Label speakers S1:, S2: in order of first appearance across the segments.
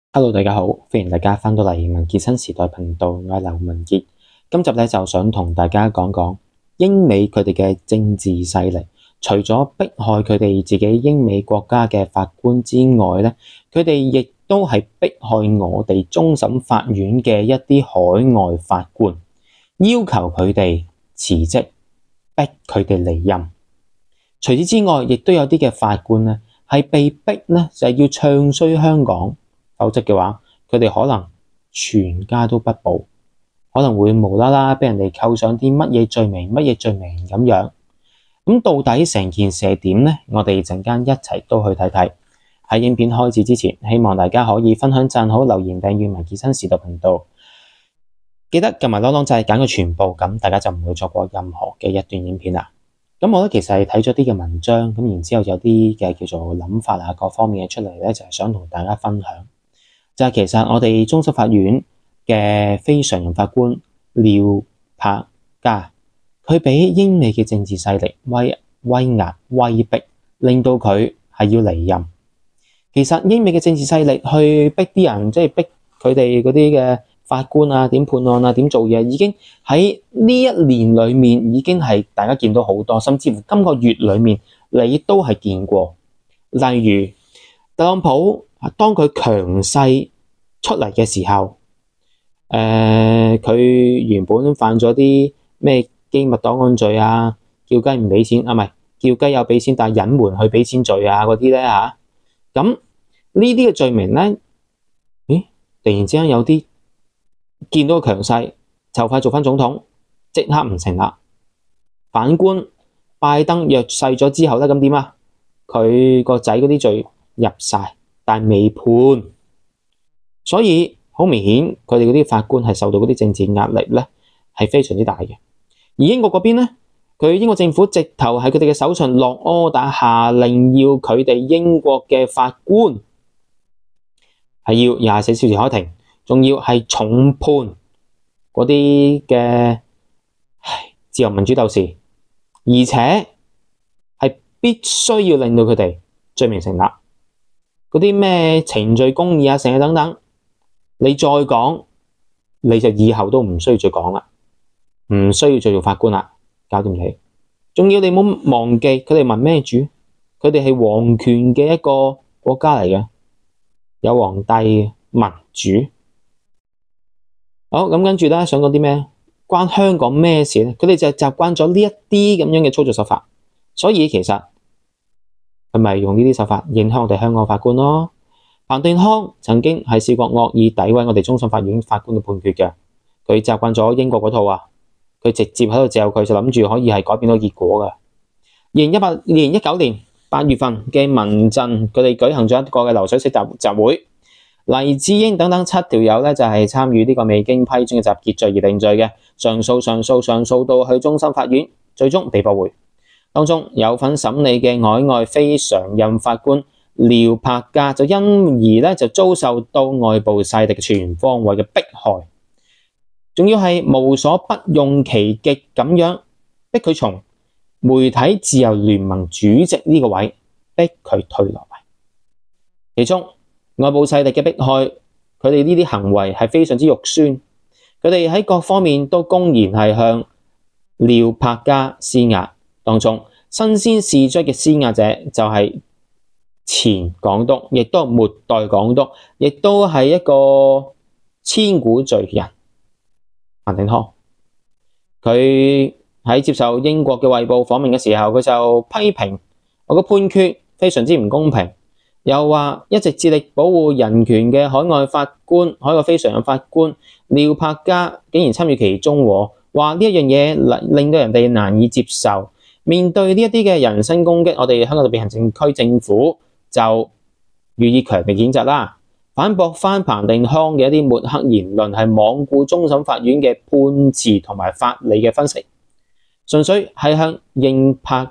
S1: Hello，大家好，歡迎大家翻到嚟文傑新時代頻道，我係劉文傑。今集咧就想同大家講講英美佢哋嘅政治勢力，除咗迫害佢哋自己英美國家嘅法官之外咧，佢哋亦都係迫害我哋終審法院嘅一啲海外法官，要求佢哋辭職，逼佢哋離任。除此之外，亦都有啲嘅法官咧係被逼咧就係要唱衰香港。否則嘅話，佢哋可能全家都不保，可能會無啦啦俾人哋扣上啲乜嘢罪名咁樣。咁到底成件事係點呢？我哋陣間一齊都去睇睇。喺影片開始之前，希望大家可以分享、讚好、留言、訂閱文傑新時代頻道。記得撳埋啷啷掣，揀個全部，咁大家就唔會錯過任何嘅一段影片啦。咁我咧其實係睇咗啲嘅文章，咁然之後有啲嘅叫做諗法啊，各方面嘅出嚟咧，就係想同大家分享。就係其實我哋終審法院嘅非常任法官廖柏嘉，佢俾英美嘅政治勢力威壓威逼，令到佢係要離任。其實英美嘅政治勢力去逼啲人，即係逼佢哋嗰啲嘅法官啊，點判案啊，點做嘢，已經喺呢一年裏面已經係大家見到好多，甚至乎今個月裏面你都係見過。例如特朗普當佢強勢出嚟嘅時候，佢原本犯咗啲咩機密檔案罪啊，叫雞唔俾錢啊，唔係叫雞有俾錢，但係隱瞞去俾錢罪啊嗰啲咧嚇，咁呢啲嘅罪名咧，突然之間有啲見到強勢就快做翻總統，即刻唔成立。反觀拜登弱勢咗之後咧，咁點啊？佢個仔嗰啲罪入晒，但係未判，所以好明顯佢哋嗰啲法官係受到嗰啲政治壓力咧，係非常之大嘅。而英國嗰邊咧，佢英國政府直頭喺佢哋嘅手上落柯打下令，要佢哋英國嘅法官係要24小時開庭，仲要係重判嗰啲嘅自由民主鬥士，而且係必須要令到佢哋罪名成立。嗰啲咩程序公義啊，成日等等，你再講你就以後都唔需要再講啦，唔需要再做法官啦，搞掂你。仲要你唔好忘記佢哋民咩主？佢哋係皇權嘅一個國家嚟嘅，有皇帝民主。好，咁跟住咧想講啲咩？關香港咩事咧？佢哋就習慣咗呢一啲咁樣嘅操作手法，所以其實係咪用呢啲手法影響我哋香港法官咯？彭定康曾經係試過惡意詆毀我哋終審法院法官嘅判決嘅，佢習慣咗英國嗰套啊，佢直接喺度嚼佢，就諗住可以係改變到結果嘅。2019年8月份嘅民陣，佢哋舉行咗一個嘅流水式集會，黎智英等等7條友咧就係參與呢個未經批准嘅集結罪而定罪嘅，上訴到去終審法院，最終被駁回。當中有份審理嘅海外非常任法官廖柏嘉就因而咧就遭受到外部勢力嘅全方位嘅迫害，仲要係無所不用其極咁樣逼佢從媒體自由聯盟主席呢個位逼佢退落嚟。其中外部勢力嘅迫害，佢哋呢啲行為係非常之肉酸，佢哋喺各方面都公然係向廖柏嘉施壓。當中新鮮事出嘅施壓者就係前港督，亦都係末代港督，亦都係一個千古罪人彭定康。佢喺接受英國嘅衛報訪問嘅時候，佢就批評我個判決非常之唔公平，又話一直致力保護人權嘅海外非常任法官廖柏嘉竟然參與其中，話呢一樣嘢令到人哋難以接受。面對呢一啲嘅人身攻擊，我哋香港特別行政區政府就予以強烈譴責啦，反駁翻彭定康嘅一啲抹黑言論，係罔顧終審法院嘅判詞同埋法理嘅分析，純粹係向廖柏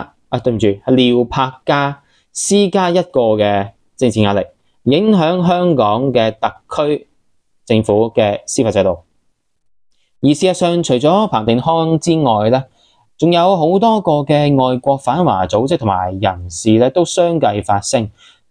S1: 嘉施加一個嘅政治壓力，影響香港嘅特區政府嘅司法制度。而事實上，除咗彭定康之外咧，仲有好多個嘅外國反華組織同埋人士咧，都相繼發聲，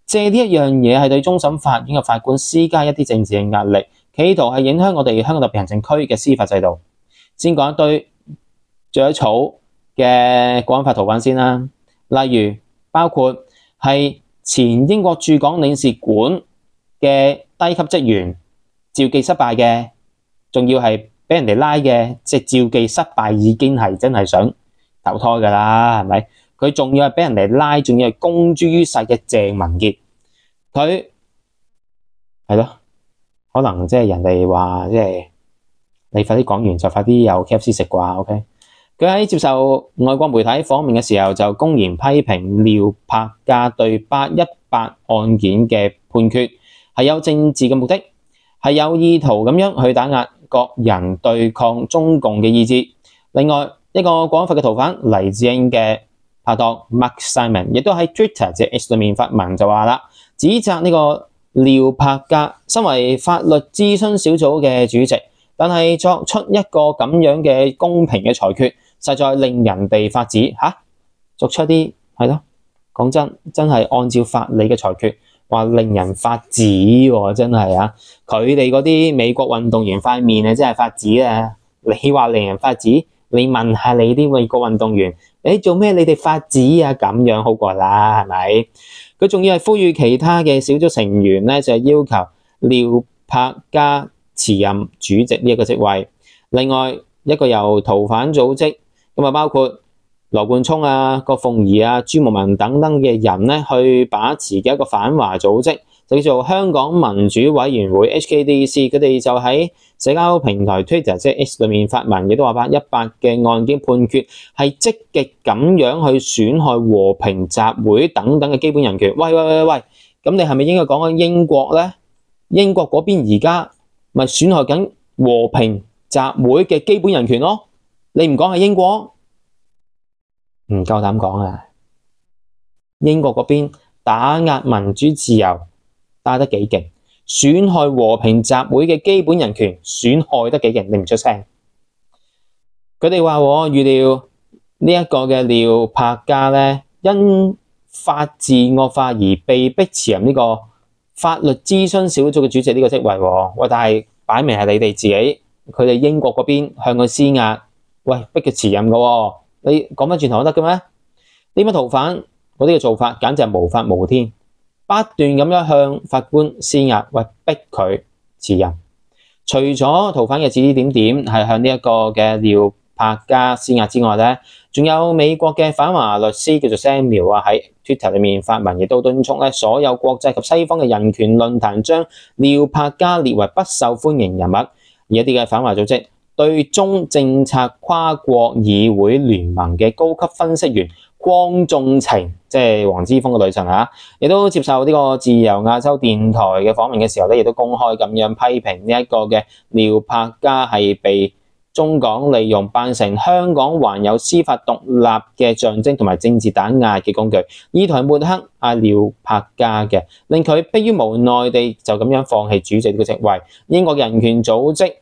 S1: 借呢一樣嘢係對終審法院嘅法官施加一啲政治嘅壓力，企圖係影響我哋香港特別行政區嘅司法制度。先講一堆著草嘅國安法逃犯先啦，例如包括係前英國駐港領事館嘅低級職員召妓失敗嘅，仲要係俾人哋拉嘅，即係召妓失敗已經係真係想投胎㗎啦，係咪？佢仲要係俾人哋拉，仲要係公諸於世嘅鄭文傑，佢係咯，可能即係人哋話即係你快啲講完就快啲有 KFC 食啩 ，OK？ 佢喺接受外國媒體訪問嘅時候就公然批評廖柏嘉對818案件嘅判決係有政治嘅目的，係有意圖咁樣去打壓各人對抗中共嘅意志。另外一個國安法嘅逃犯黎智英嘅拍檔 Mark Simon 亦都喺 Twitter 即 X 裏面發文就話啦，指責呢個廖柏嘉身為法律諮詢小組嘅主席，但係作出一個咁樣嘅公平嘅裁決，實在令人哋髮指嚇。作出啲係咯，講真係按照法理嘅裁決，話令人髮指喎，真係啊！佢哋嗰啲美國運動員塊面啊，真係髮指啊！你話令人髮指？你問下你啲美國運動員，你做咩你哋髮指啊？咁樣好過啦，係咪？佢仲要係呼籲其他嘅小組成員咧，就係要求廖柏嘉辭任主席呢一個職位。另外一個由逃犯組織咁啊，包括羅冠聰啊、郭鳳儀啊、朱慕文等等嘅人咧，去把持嘅一個反華組織，就叫做香港民主委員會 HKDC。佢哋就喺社交平台 Twitter 即係 X 裏面發文，亦都話818嘅案件判決係積極咁樣去損害和平集會等等嘅基本人權。喂，咁你係咪應該講緊英國咧？英國嗰邊而家咪損害緊和平集會嘅基本人權咯？你唔講係英國？唔夠膽講啊！英國嗰邊打壓民主自由打得幾勁，損害和平集會嘅基本人權損害得幾勁，你唔出聲。佢哋話我預料呢一個嘅廖柏嘉咧，因法治惡化而被逼辭任呢個法律諮詢小組嘅主席呢個職位。喂，但係擺明係你哋自己，佢哋英國嗰邊向佢施壓，喂，逼佢辭任嘅。你講返轉頭都得嘅咩？呢班逃犯嗰啲嘅做法簡直係無法無天，不斷咁樣向法官施壓，喂，逼佢辭任。除咗逃犯嘅指指點點係向呢一個嘅廖柏嘉施壓之外咧，仲有美國嘅反華律師叫做 Samuel 啊，喺 Twitter 裏面發文，亦都敦促咧所有國際及西方嘅人權論壇將廖柏嘉列為不受歡迎人物。而一啲嘅反華組織對中政策跨國議會聯盟嘅高級分析員鄺頌晴，即係黃之鋒嘅女神啊，亦都接受呢個自由亞洲電台嘅訪問嘅時候咧，亦都公開咁樣批評呢一個嘅廖柏嘉係被中港利用扮成香港還有司法獨立嘅象徵同埋政治打壓嘅工具，意圖抹黑阿廖柏嘉嘅，令佢迫於無奈地就咁樣放棄主席呢個職位。英國人權組織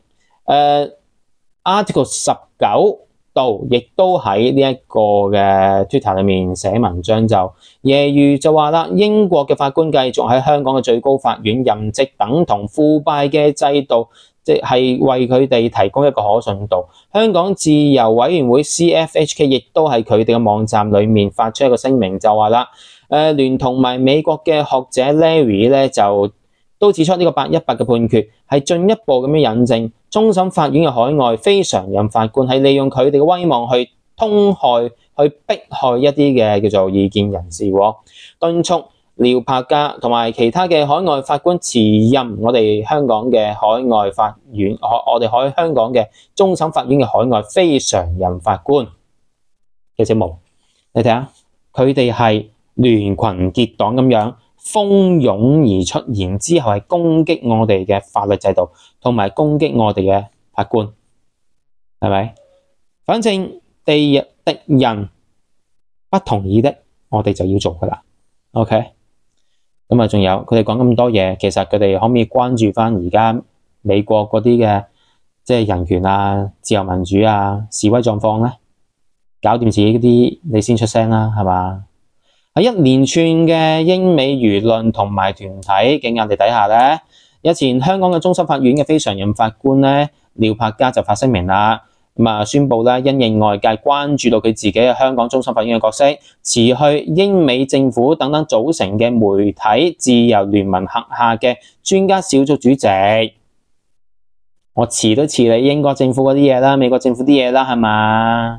S1: Article 19度亦都喺呢一個嘅 Twitter 裏面寫文章，就揶揄就話啦，英國嘅法官繼續喺香港嘅最高法院任職，等同腐敗嘅制度，即係為佢哋提供一個可信度。香港自由委員會 CFHK 亦都喺佢哋嘅網站裏面發出一個聲明，就話啦，聯同埋美國嘅學者 Larry 咧就都指出呢個818嘅判決係進一步咁樣引證終審法院嘅海外非常任法官係利用佢哋嘅威望去通害、去迫害一啲嘅叫做異見人士，敦促廖柏嘉同埋其他嘅海外法官辭任我哋香港嘅海外法院，我哋香港嘅終審法院嘅海外非常任法官嘅職務。你睇下，佢哋係聯群結黨咁樣蜂擁而出，然之後係攻擊我哋嘅法律制度，同埋攻擊我哋嘅法官，係咪？反正敵人不同意的，我哋就要做噶啦。OK， 咁啊，仲有佢哋講咁多嘢，其實佢哋可唔可以關注翻而家美國嗰啲嘅即係人權啊、自由民主啊、示威狀況咧？搞掂自己嗰啲，你先出聲啦，係嘛？ 喺一連串嘅英美輿論同埋團體嘅壓力底下咧，日前香港嘅終審法院嘅非常任法官咧廖柏嘉就發聲明啦，宣布咧因應外界關注到佢自己喺香港終審法院嘅角色，辭去英美政府等等組成嘅媒體自由聯盟轄下嘅專家小組主席。我辭都辭你英國政府嗰啲嘢啦，美國政府啲嘢啦，係嘛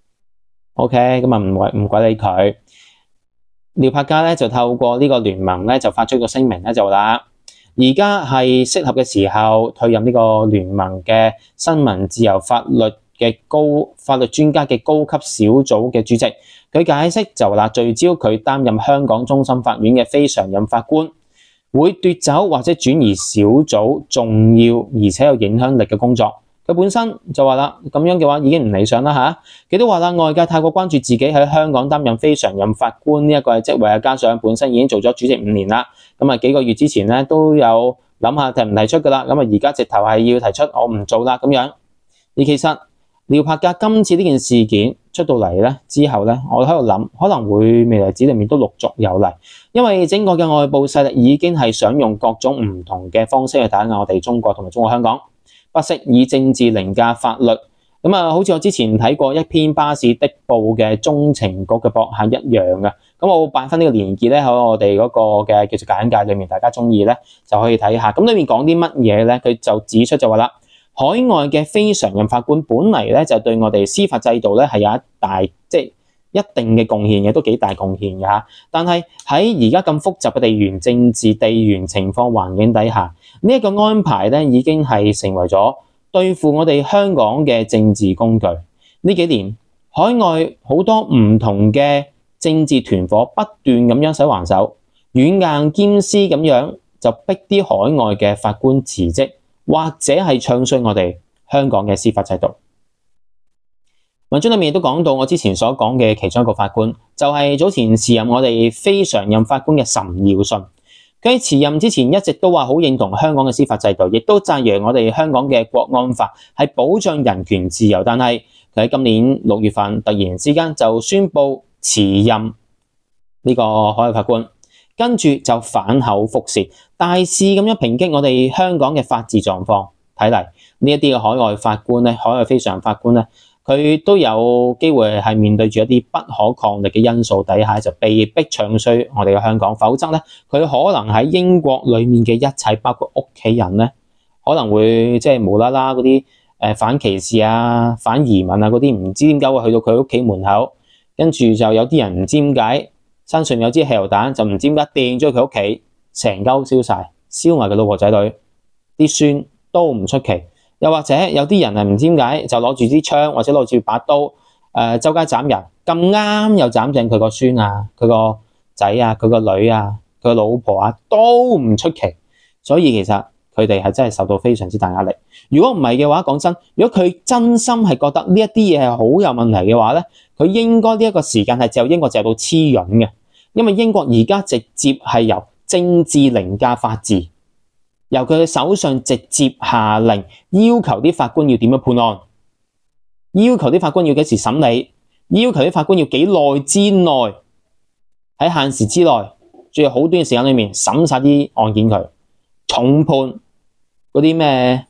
S1: ？OK， 咁啊唔鬼理佢。廖柏嘉咧就透過呢個聯盟咧就發出一個聲明咧就話啦，而家係適合嘅時候退任呢個聯盟嘅新聞自由法律專家嘅高級小組嘅主席。佢解釋就話啦，聚焦佢擔任香港終審法院嘅非常任法官，會奪走或者轉移小組重要而且有影響力嘅工作。佢本身就話啦，咁樣嘅話已經唔理想啦嚇。佢都話啦，外界太過關注自己喺香港擔任非常任法官呢一個職位啊，加上本身已經做咗主席5年啦，咁啊幾個月之前咧都有諗下提唔提出噶啦，咁啊而家直頭係要提出我唔做啦咁樣。而其實廖柏嘉今次呢件事件出到嚟咧之後咧，我喺度諗可能會未來指裏面都陸續有嚟，因為整個嘅外部勢力已經係想用各種唔同嘅方式去打壓我哋中國同埋中國香港。不惜以政治凌駕法律，好似我之前睇過一篇巴士的報嘅中情局嘅博客一樣嘅。咁我擺翻呢個連結咧喺我哋嗰個嘅叫做簡介裏面，大家中意咧就可以睇下。咁裏面講啲乜嘢咧？佢就指出就話啦，海外嘅非常任法官本嚟咧就對我哋司法制度咧係有一定嘅貢獻嘅，都幾大貢獻嘅嚇。但係喺而家咁複雜嘅地緣政治、地緣情況環境底下，呢一個安排咧已經係成為咗對付我哋香港嘅政治工具。呢幾年海外好多唔同嘅政治團夥不斷咁樣使橫手，軟硬兼施咁樣就逼啲海外嘅法官辭職，或者係唱衰我哋香港嘅司法制度。文章裏面亦都講到我之前所講嘅其中一個法官，就係早前辭任我哋非常任法官嘅岑耀信。佢喺辭任之前一直都話好認同香港嘅司法制度，亦都讚揚我哋香港嘅國安法係保障人權自由。但係佢喺今年6月份突然之間就宣布辭任呢個海外法官，跟住就反口覆舌，大肆咁樣抨擊我哋香港嘅法治狀況。睇嚟呢一啲嘅海外法官咧，海外非常法官咧，佢都有機會係面對住一啲不可抗力嘅因素底下，就被逼唱衰我哋嘅香港。否則咧，佢可能喺英國裡面嘅一切，包括屋企人咧，可能會無啦啦嗰啲反歧視啊、反移民啊嗰啲，唔知點解會去到佢屋企門口，跟住就有啲人唔知點解身上有支汽油彈，就唔知點解掟咗佢屋企，成間屋燒晒，燒埋佢老婆仔女，啲孫都唔出奇。又或者有啲人係唔知點解就攞住支槍或者攞住把刀，周街斬人，咁啱又斬正佢個孫啊、佢個仔啊、佢個女啊、佢個老婆啊，都唔出奇。所以其實佢哋係真係受到非常之大壓力。如果唔係嘅話，講真，如果佢真心係覺得呢一啲嘢係好有問題嘅話咧，佢應該呢一個時間係就英國就到黐潤嘅，因為英國而家直接係由政治凌駕法治。由佢嘅手上直接下令，要求啲法官要點樣判案，要求啲法官要幾時審理，要求啲法官要幾耐之內喺限時之內，仲有好短嘅時間裏面審晒啲案件佢，重判嗰啲咩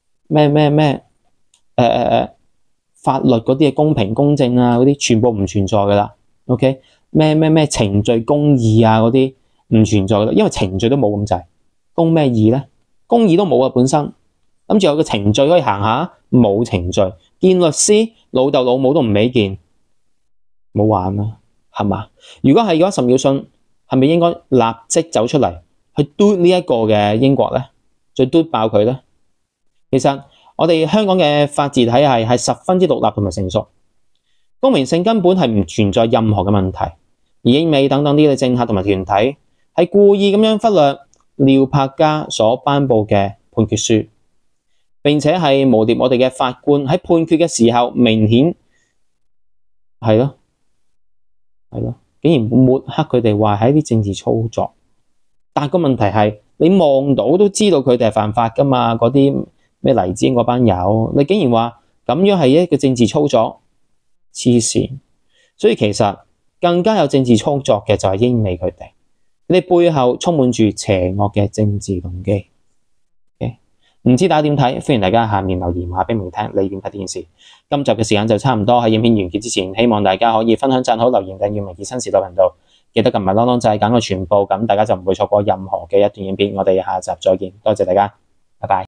S1: 法律嗰啲嘅公平公正啊，嗰啲全部唔存在噶啦。OK， 咩程序公義啊嗰啲唔存在噶啦，因為程序都冇咁滯，公咩義咧？公義都冇啊，本身諗住有個程序可以行下，冇程序，見律師老豆老母都唔俾見，冇玩啦，係嘛？如果係嘅話，岑耀信係咪應該立即走出嚟去嘟呢一個嘅英國咧，再嘟爆佢咧？其實我哋香港嘅法治體系係十分之獨立同埋成熟，公平性根本係唔存在任何嘅問題，而英美等等啲嘅政客同埋團體係故意咁樣忽略廖柏嘉所頒布嘅判決書，並且係誣衊我哋嘅法官喺判決嘅時候明顯係咯，竟然抹黑佢哋話係一啲政治操作。但個問題係你望到都知道佢哋係犯法噶嘛，嗰啲咩黎智英嗰班友，你竟然話咁樣係一個政治操作，黐線。所以其實更加有政治操作嘅就係英美佢哋，佢哋背後充滿住邪惡嘅政治動機。唔知大家點睇？歡迎大家下面留言話俾我聽，你點睇呢件事？今集嘅時間就差唔多，喺影片完結之前，希望大家可以分享、讚好、留言、訂閱文傑新時代頻道，記得撳埋啷啷掣揀個全部，咁大家就唔會錯過任何嘅一段影片。我哋下集再見，多謝大家，拜拜。